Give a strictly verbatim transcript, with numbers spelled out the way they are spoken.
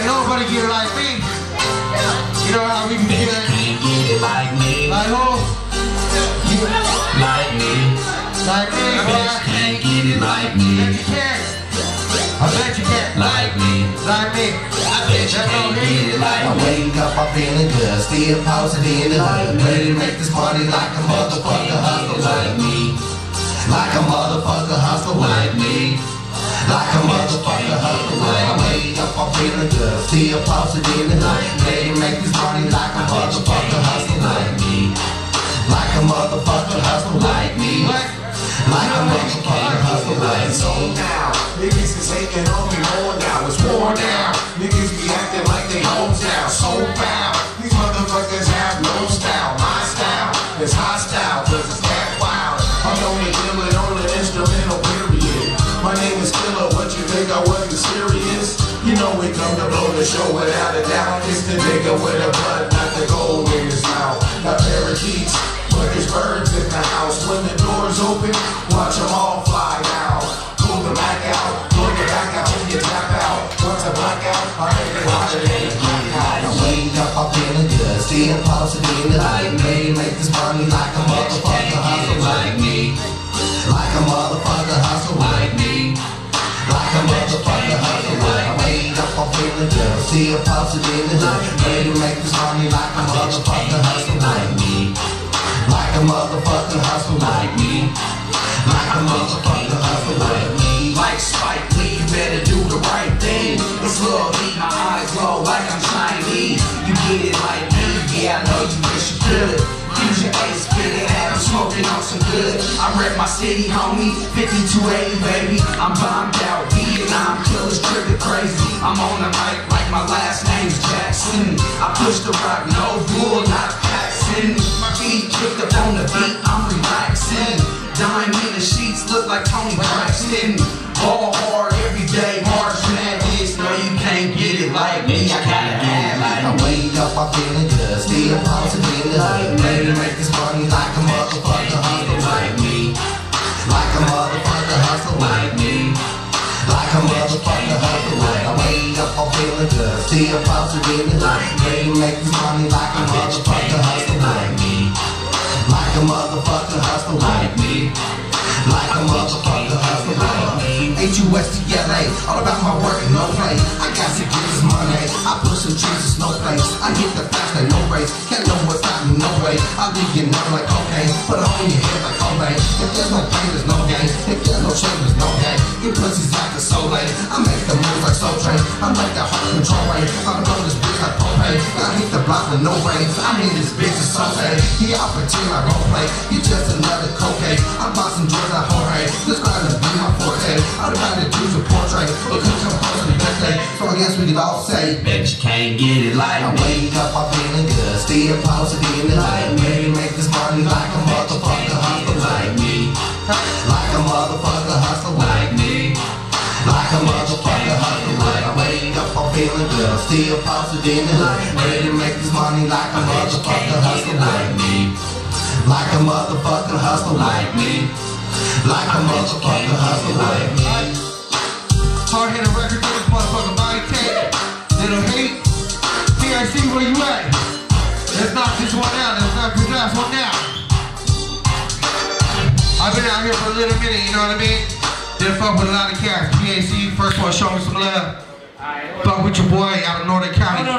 nobody get it like me. You know how we can get it? Can't get it like me. Like who? Like me. Like me, boy. Can't get it like me. Bet you can. I bet you can. Like me. Like me. I bet you can't get it like I me. wake up, I'm feeling good, still posted in the hood, ready to make this party like a motherfucker hustle. Like me. Like a motherfucker hustle. Like me. Like a motherfucker hustle. I wake up, I'm feeling good, still posted in the hood, ready to make this party like a motherfucker hustle. Like me. Like a motherfucker hustle. Like me. Like a motherfucker hustle. It's on now. Niggas is hating on me more now. It's war now. Niggas be acting like they hometown. So foul. These motherfuckers have no style. My style is hostile, cause it's that wild. I'm the only killer on the instrumental period. My name is Killer. What you think I wasn't serious? You know we come to blow the show without a doubt. It's the nigga with a butt, not the gold in his mouth. Got parakeets, but there's birds in the house. When the doors open, watch them all fly out. Pull the back out, pull the back out when you tap out. Once I black out, I make it harder than a blackout. I wake up, I'm feeling good, still posted in the hood, ready to make this party like a motherfucker hustle. Like me. Like a motherfucker hustle. Like me. Like a motherfucker hustle. I wake up, I'm feeling good, still posted in the hood, ready to make this party like a motherfucker hustle. Like me. Like a motherfucker hustle. Like me. Like a motherfucker hustle. Like me. Like Spike Lee, you better do the right thing. It's love, me, my eyes glow like I'm Chinese. You get it like me, yeah, I know you wish you could. Use your ace, spit it out, I'm smoking on some good. I rep my city, homie, fifty-two eighty, baby. I'm bombed out, Vietnam killers, trigger crazy. I'm on the mic like my last name's Jackson. I push the rock, no bull, not Paxson. My feet kicked up on the beat, I'm relaxing. Dime in the sheets, look like Tony Braxton. Ball hard every day, March Madness. No, you can't get it like me, I gotta have I like me. wake up, I'm feeling good, still posted in the hood, ready to make this party like a motherfucker hustle. Like me. Like a motherfucker hustle. Like me. Like a motherfucker hustle. I wake up, I'm feeling good, still posted in the hood, ready to make this party like a motherfucker hustle. Like me. Like a motherfucker hustle. Like me. Like a motherfucker hustle. H U S T L A, all about my work and no play. I got to get this money. I push some trees to snowflakes. I hit the fast like no race. Can't know what's stopping, no way. I'll leave you numb like cocaine. Put it on your head like Kobe. If there's no pain, there's no gain. If there's no shame, there's no gain. You pussies like a soul lane. I make the moves like Soul Train. I'm like the heart control rain. I'm on this bitch like propane. I hit the block with no rain. I mean this bitch is so sad. He out pretend like role play. You just another cocaine. I'm bossing drugs like Jorge. This grind is be my forte. All about to do is a portrait. It could come close to the birthday. So I guess we could all say, Bet you can't get it like I me. wake up, I'm feeling good, still posted in the hood, ready to make this party like a motherfucker hustle. Like me. Like a motherfucker hustle. Like me. Like a motherfucker hustle. I wake up, I'm feeling good, still posted in the hood, ready to make this money like a motherfucker hustle. Like me. Like a motherfucker hustle. Like me. Like a motherfucker hustle. Like me. Hard hitting record for this motherfucker, body cake. Little hate. P I C, where you at? Let's knock this one out. Let's knock this last one out. I've been out here for a little minute, you know what I mean? Did fuck with a lot of cats. P A C, first one, show me some love. Fuck with your boy out of Northern Cali.